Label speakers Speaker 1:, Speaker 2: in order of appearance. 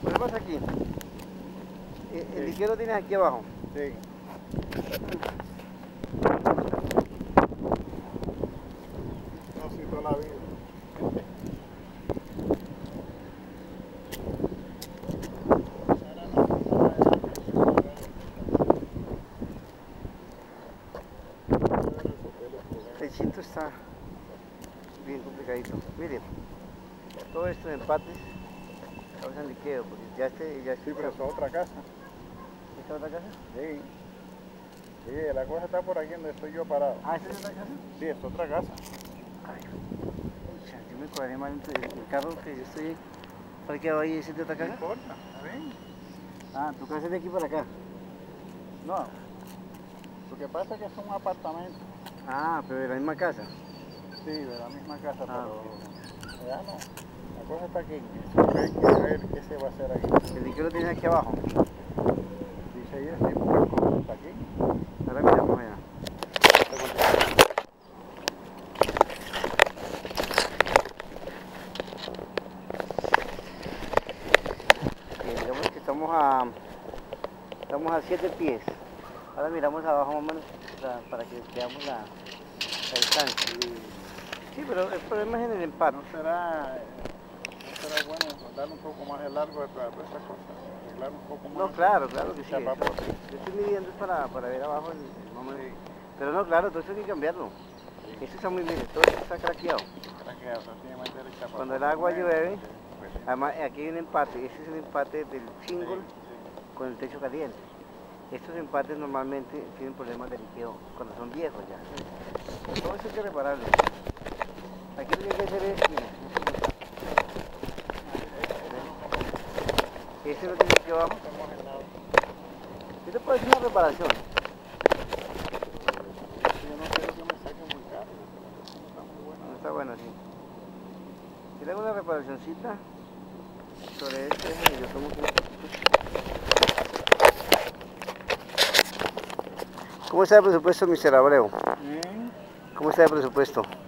Speaker 1: Ponemos aquí. El líquido lo tienes aquí abajo.
Speaker 2: Sí. No, sí, toda la vida.
Speaker 1: El cinto está bien complicadito. Miren, todo esto de empates causan liqueo, porque ya
Speaker 2: Sí, pero eso es otra casa.
Speaker 1: ¿Esta otra casa?
Speaker 2: Sí. Sí, la cosa está por aquí donde estoy yo parado.
Speaker 1: Ah, ¿esta es otra casa?
Speaker 2: Sí, es otra casa.
Speaker 1: Ay, pucha, yo me cuadré mal entre el carro que yo estoy parqueado ahí, ¿ese es de otra
Speaker 2: No
Speaker 1: casa?
Speaker 2: importa, ¿sí?
Speaker 1: Ah, tu casa es de aquí para acá.
Speaker 2: No. Lo que pasa es que es un apartamento.
Speaker 1: Ah, pero de la misma casa.
Speaker 2: Sí, de la misma casa,
Speaker 1: Ah,
Speaker 2: pero ya no. La cosa está aquí. Eso hay que ver qué se va a hacer aquí.
Speaker 1: El líquido lo tienes aquí abajo.
Speaker 2: Dice ahí, sí, porque está aquí.
Speaker 1: Ahora miramos allá. Digamos que estamos a 7 pies. Ahora miramos abajo más o menos para que veamos la distancia. Sí, pero el problema es en el empate.
Speaker 2: ¿No será bueno darle un poco más de largo de todas esas cosas? Arreglar un poco más.
Speaker 1: No, claro que sí.
Speaker 2: Chapa por ahí.
Speaker 1: Yo estoy midiendo para ver abajo el momento. Pero no, claro, todo eso hay que cambiarlo. Esto está muy bien, todo esto está craqueado. Cuando el agua llueve, además aquí hay un empate, este es el empate del single con el techo caliente. Estos empates normalmente tienen problemas de liqueo cuando son viejos ya. Pero todo eso hay que repararlo. Aquí lo que hay que hacer es, mira, este no tiene que abajo. Esto puede ser una reparación.
Speaker 2: Yo no quiero que me saquen muy caro, no está muy bueno.
Speaker 1: No está bueno así. Si le hago una reparacioncita sobre este eje, yo tomo un... ¿Cómo está el presupuesto, Mr. Abreu? ¿Cómo está el presupuesto?